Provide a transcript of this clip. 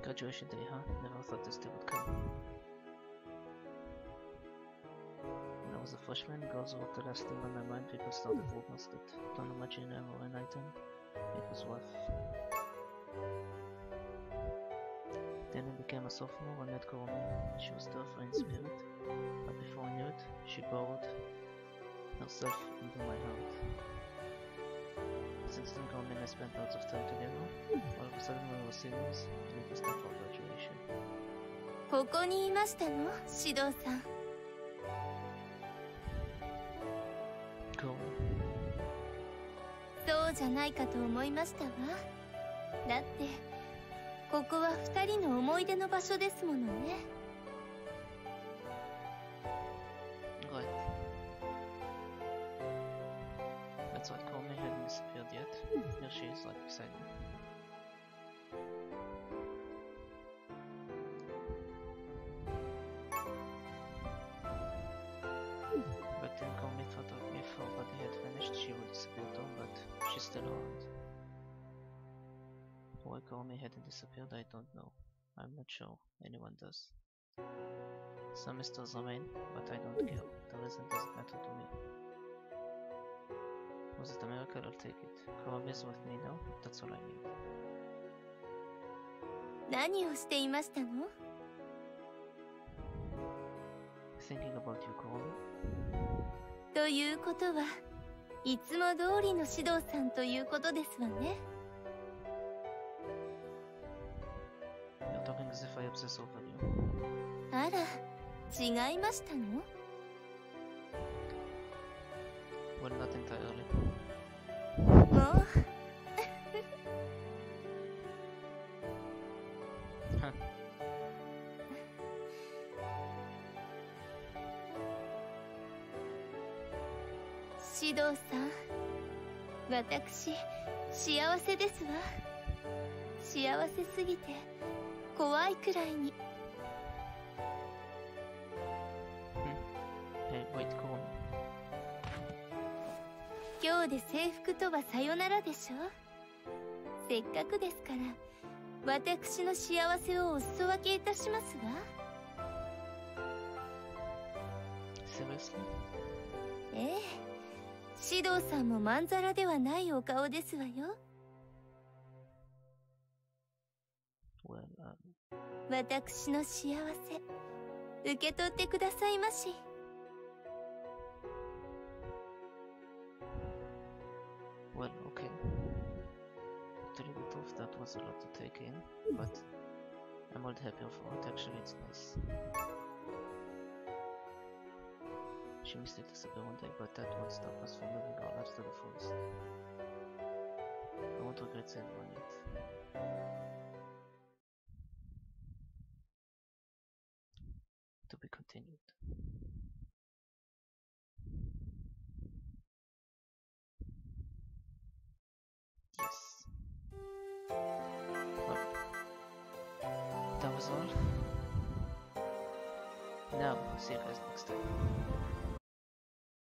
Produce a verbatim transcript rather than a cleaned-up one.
Graduation day, huh? Never thought this day would come. When I was a freshman, girls were the last thing on my mind. People started rumors that don't know much in them or an item. It was rough. Then I became a sophomore. I met Kurumi. She was tough in spirit, but before I knew it, she borrowed herself into my heart. Since then, Kurumi and I spent lots of time together. All of a sudden, we were seniors, and it was time for graduation. ここにいましたの、指導さん。 Kurumi. そうじゃないかと思いましたわ。だって。 ここは二人の思い出の場所ですものね。 Right. That's why Kurumi hadn't disappeared yet. Here she is, right beside me. But then Kurumi thought of me for what he had finished. She would disappear too, but she's still around. Why Kurumi hadn't disappeared, I don't know. I'm not sure anyone does. Some mysteries remain, but I don't care. The reason doesn't matter to me. Was it a miracle? I'll take it. Kurumi is with me now. That's all I need. 何をしていましたの? Thinking about you, Kurumi. ということは、いつも通りの指導さんということですわね。 As if I obsess over you. あら、違いましたの? Well, not entirely. もう指導さん、私、幸せですわ。幸せすぎて。 怖いくらいに。今日で制服とはさよならでしょ。せっかくですから、私の幸せをお裾分けいたしますわ。ええ、指導さんもまんざらではないお顔ですわよ。 私の幸せ受け取ってくださいまし。 Well, okay. To tell you the truth, that was a lot to take in, but I'm all the happier for it. Actually, it's nice. She missed it disappear one day, but that won't stop us from living our lives to the fullest. I won't regret saying one yet. To be continued. Yes. Well, that was all. Now, see you guys next time.